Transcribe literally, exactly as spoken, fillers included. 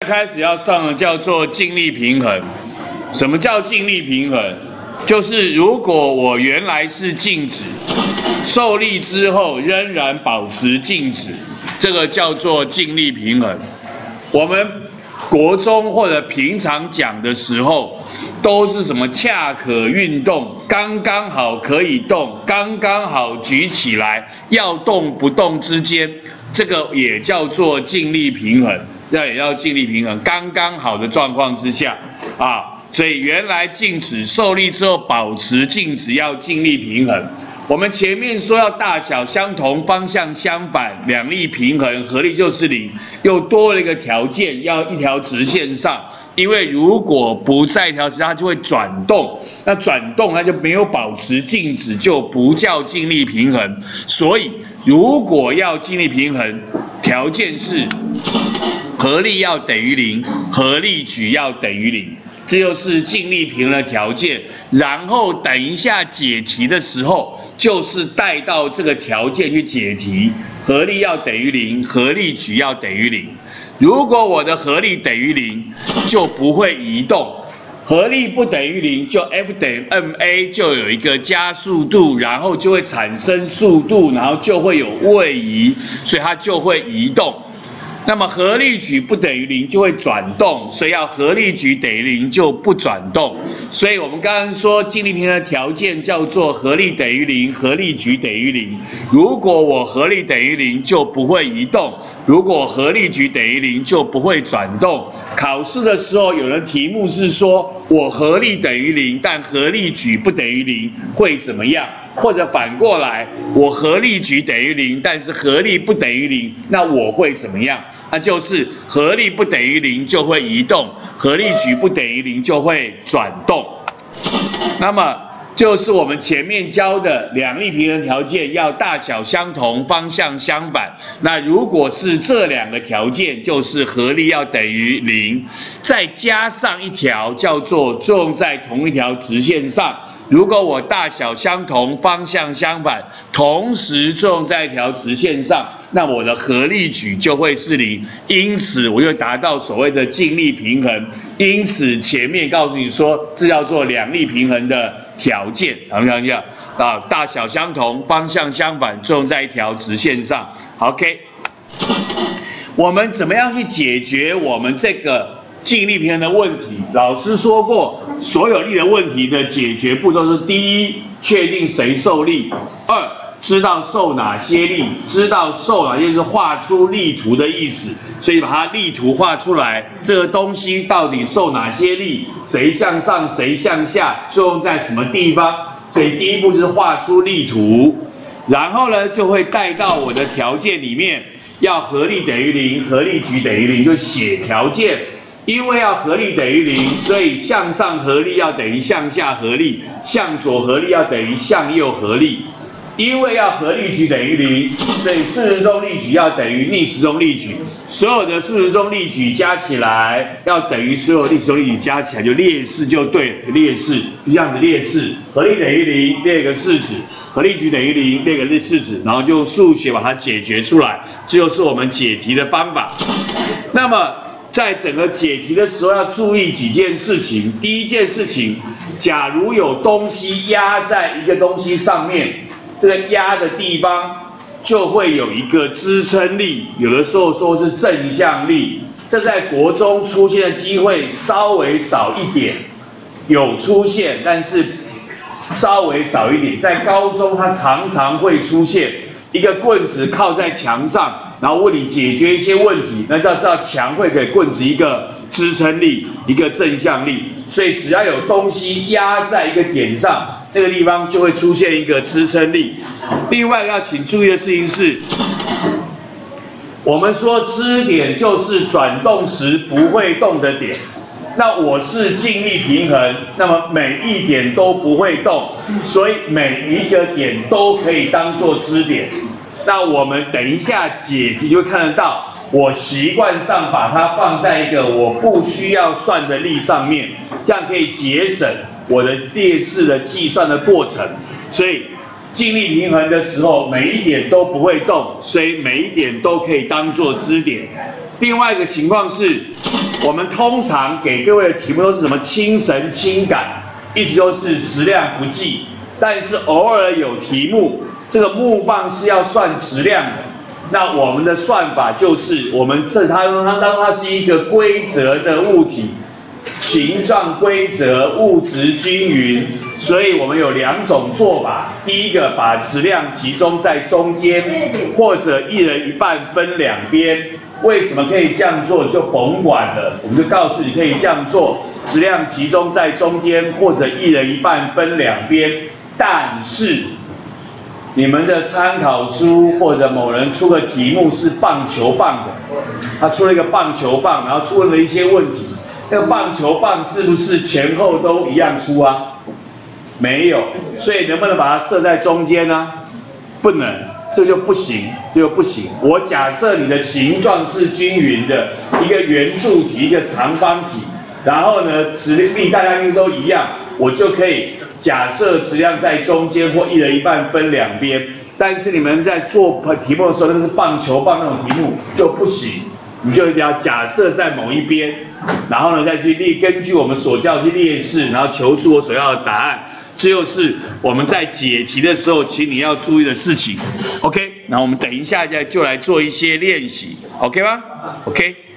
开始要上的叫做静力平衡。什么叫静力平衡？就是如果我原来是静止，受力之后仍然保持静止，这个叫做静力平衡。我们国中或者平常讲的时候，都是什么恰可运动，刚刚好可以动，刚刚好举起来，要动不动之间，这个也叫做静力平衡，这也要静力平衡，刚刚好的状况之下啊。所以原来静止，受力之后保持静止，要静力平衡。我们前面说要大小相同，方向相反，两力平衡，合力就是零，又多了一个条件，要一条直线上。因为如果不在一条直线上，它就会转动，那转动它就没有保持静止，就不叫静力平衡。所以如果要静力平衡，条件是合力要等于零，合力矩要等于零。这就是静力平衡的条件，然后等一下解题的时候，就是带到这个条件去解题。合力要等于零，合力矩要等于零。如果我的合力等于零，就不会移动；合力不等于零，就 F 等于 ma 就有一个加速度，然后就会产生速度，然后就会有位移，所以它就会移动。那么合力矩不等于零就会转动，所以要合力矩等于零就不转动。所以我们刚刚说静力平衡的条件叫做合力等于零，合力矩等于零。如果我合力等于零就不会移动，如果合力矩等于零就不会转动。考试的时候有的题目是说我合力等于零，但合力矩不等于零会怎么样？或者反过来，我合力矩等于零，但是合力不等于零，那我会怎么样？那就是合力不等于零就会移动，合力矩不等于零就会转动。那么就是我们前面教的两力平衡条件要大小相同，方向相反。那如果是这两个条件，就是合力要等于零，再加上一条叫做作用在同一条直线上。如果我大小相同，方向相反，同时作用在一条直线上，那我的合力矩就会是零，因此我就达到所谓的静力平衡。因此前面告诉你说，这叫做两力平衡的条件，好不好？啊，大小相同，方向相反，作用在一条直线上。OK， 我们怎么样去解决我们这个静力平衡的问题？老师说过，所有力的问题的解决步骤是：第一，确定谁受力；二，知道受哪些力，知道受哪些是画出力图的意思，所以把它力图画出来，这个东西到底受哪些力，谁向上谁向下，作用在什么地方，所以第一步就是画出力图，然后呢就会带到我的条件里面，要合力等于零，合力矩等于零，就写条件。因为要合力等于零，所以向上合力要等于向下合力，向左合力要等于向右合力。因为要合力矩等于零，所以顺时钟力矩要等于逆时钟力矩。所有的顺时钟力矩加起来要等于所有逆时钟力矩加起来，就列式就对了，列式就这样子列式，合力等于零，列个式子；合力矩等于零，列个式子，然后就数学把它解决出来，这就是我们解题的方法。那么在整个解题的时候要注意几件事情。第一件事情，假如有东西压在一个东西上面，这个压的地方就会有一个支撑力，有的时候说是正向力。这在国中出现的机会稍微少一点，有出现，但是稍微少一点。在高中它常常会出现一个棍子靠在墙上，然后问你解决一些问题，那就要知道墙会给棍子一个支撑力，一个正向力，所以只要有东西压在一个点上，那个地方就会出现一个支撑力。另外要请注意的事情是，我们说支点就是转动时不会动的点。那我是静力平衡，那么每一点都不会动，所以每一个点都可以当作支点。那我们等一下解题就会看得到，我习惯上把它放在一个我不需要算的力上面，这样可以节省我的列式的计算的过程。所以静力平衡的时候，每一点都不会动，所以每一点都可以当作支点。 另外一个情况是，我们通常给各位的题目都是什么轻绳轻杆，意思就是质量不计，但是偶尔有题目，这个木棒是要算质量的。那我们的算法就是，我们这它它当它是一个规则的物体，形状规则，物质均匀，所以我们有两种做法。第一个，把质量集中在中间，或者一人一半分两边。为什么可以这样做？就甭管了，我们就告诉你可以这样做，质量集中在中间，或者一人一半分两边。但是你们的参考书或者某人出个题目是棒球棒的，他出了一个棒球棒，然后出了一些问题。那个棒球棒是不是前后都一样粗啊？没有，所以能不能把它设在中间呢？不能，这就不行，这就不行。我假设你的形状是均匀的，一个圆柱体，一个长方体，然后呢，质力大家应该都一样，我就可以假设质量在中间或一人一半分两边。但是你们在做题目的时候，那个是棒球棒那种题目就不行。你就一定要假设在某一边，然后呢再去列，根据我们所教去列式，然后求出我所要的答案。这就是我们在解题的时候，请你要注意的事情。OK， 那我们等一下再就来做一些练习 ，OK 吗 ？OK。